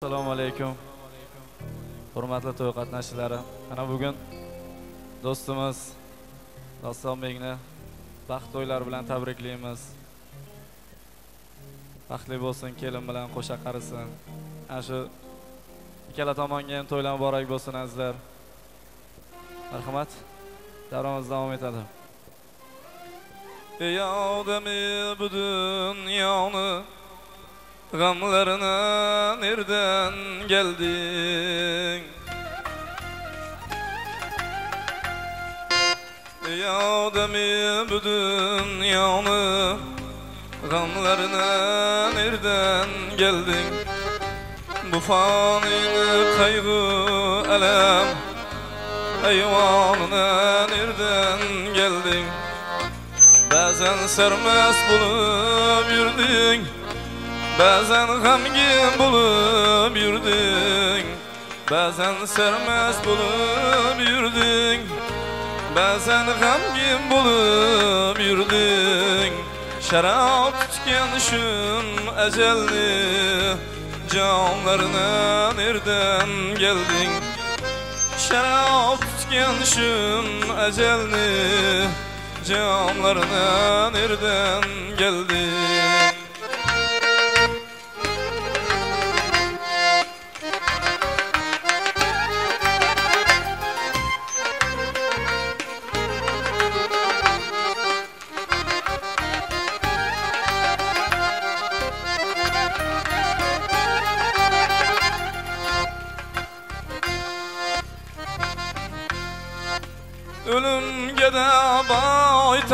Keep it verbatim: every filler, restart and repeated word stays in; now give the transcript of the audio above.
Assalomu alaykum. Hurmatli to'y qatnashchilari. Ana bugun do'stimiz Dostonbekni baxt to'ylari bilan tabriklaymiz. Baxtli bo'lsin, kelin bilan qo'sha qarisin. Ana shu ikkala tomonga ham to'ylar muborak bo'lsin azizlar. Marhamat. Davrimiz davom etadi. Ey odami bu dunyoni g'amlarına nereden geldin? Ey ademi bu dünyanı g'amlarına nereden geldin? Bu fani kaygı elem hayvanına nereden geldin? Bazen sermez bulup yürüdün, bazen g'amgin bulup yurding, bazen sermez bulup yurding, bazen g'amgin bulup yurding. Şarap tutgan shun ajalni jonlarına nereden gelding? Şarap tutgan shun ajalni jonlarına nereden gelding? Ölümge de boy